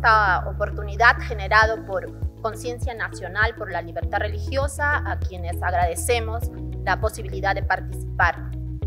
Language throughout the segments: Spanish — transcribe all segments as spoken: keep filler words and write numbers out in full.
esta oportunidad generado por Conciencia Nacional por la Libertad Religiosa, a quienes agradecemos la posibilidad de participar,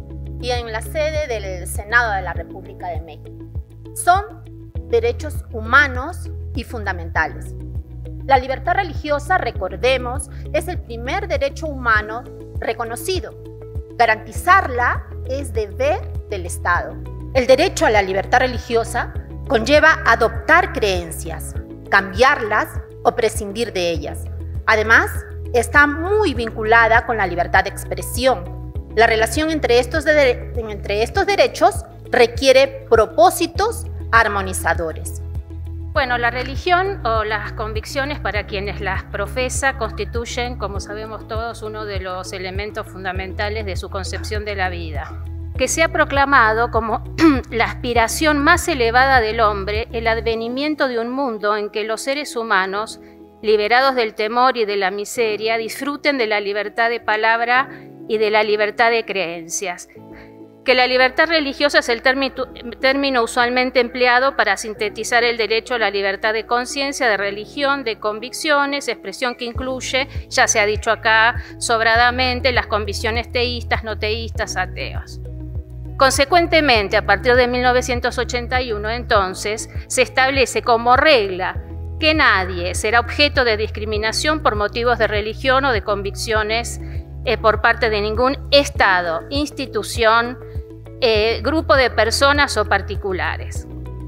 y en la sede del Senado de la República de México. Son derechos humanos y fundamentales. La libertad religiosa, recordemos, es el primer derecho humano reconocido. Garantizarla es deber del Estado. El derecho a la libertad religiosa conlleva adoptar creencias, cambiarlas o prescindir de ellas. Además, está muy vinculada con la libertad de expresión. La relación entre estos, de, entre estos derechos requiere propósitos armonizadores. Bueno, la religión o las convicciones para quienes las profesa constituyen, como sabemos todos, uno de los elementos fundamentales de su concepción de la vida, que se ha proclamado como la aspiración más elevada del hombre, el advenimiento de un mundo en que los seres humanos, liberados del temor y de la miseria, disfruten de la libertad de palabra y de la libertad de creencias. Que la libertad religiosa es el término usualmente empleado para sintetizar el derecho a la libertad de conciencia, de religión, de convicciones, expresión que incluye, ya se ha dicho acá sobradamente, las convicciones teístas, no teístas, ateos. Consecuentemente, a partir de mil novecientos ochenta y uno, entonces, se establece como regla que nadie será objeto de discriminación por motivos de religión o de convicciones eh, por parte de ningún Estado, institución, eh, grupo de personas o particulares.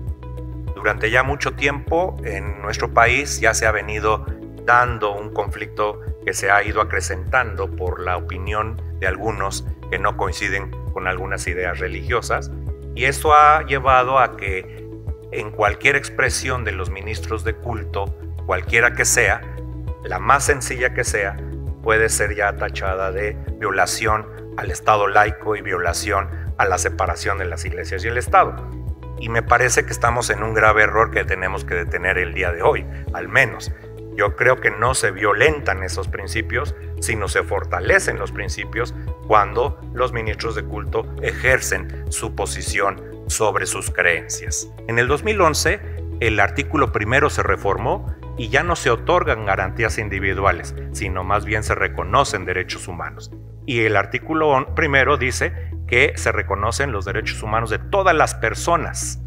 Durante ya mucho tiempo en nuestro país ya se ha venido dando un conflicto que se ha ido acrecentando por la opinión de algunos que no coinciden con algunas ideas religiosas, y esto ha llevado a que en cualquier expresión de los ministros de culto, cualquiera que sea, la más sencilla que sea, puede ser ya tachada de violación al Estado laico y violación a la separación de las iglesias y el Estado. Y me parece que estamos en un grave error que tenemos que detener el día de hoy, al menos. Yo creo que no se violentan esos principios, sino se fortalecen los principios cuando los ministros de culto ejercen su posición sobre sus creencias. En el dos mil once, el artículo primero se reformó y ya no se otorgan garantías individuales, sino más bien se reconocen derechos humanos. Y el artículo primero dice que se reconocen los derechos humanos de todas las personas.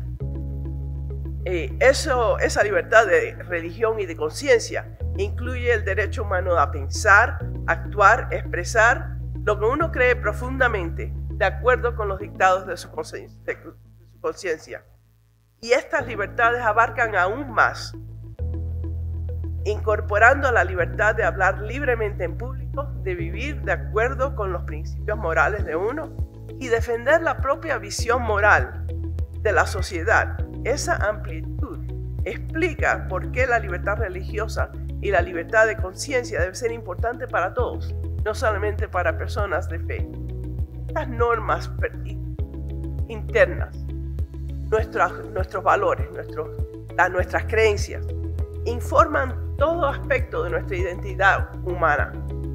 Eh, eso, esa libertad de religión y de conciencia incluye el derecho humano a pensar, actuar, expresar lo que uno cree profundamente, de acuerdo con los dictados de su conciencia. Y estas libertades abarcan aún más, incorporando la libertad de hablar libremente en público, de vivir de acuerdo con los principios morales de uno y defender la propia visión moral de la sociedad. Esa amplitud explica por qué la libertad religiosa y la libertad de conciencia debe ser importante para todos, no solamente para personas de fe. Estas normas internas, nuestros, nuestros valores, nuestros, las, nuestras creencias, informan todo aspecto de nuestra identidad humana.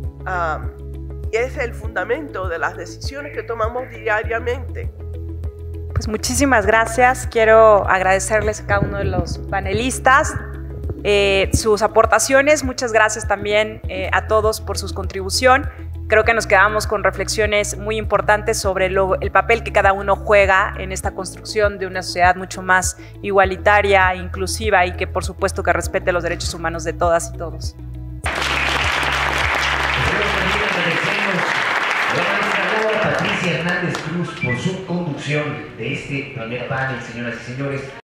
Um, y es el fundamento de las decisiones que tomamos diariamente. Pues muchísimas gracias. Quiero agradecerles a cada uno de los panelistas eh, sus aportaciones. Muchas gracias también eh, a todos por su contribución. Creo que nos quedamos con reflexiones muy importantes sobre lo, el papel que cada uno juega en esta construcción de una sociedad mucho más igualitaria, inclusiva y que por supuesto que respete los derechos humanos de todas y todos. Patricia Hernández Cruz por su conducción de este primer panel, señoras y señores.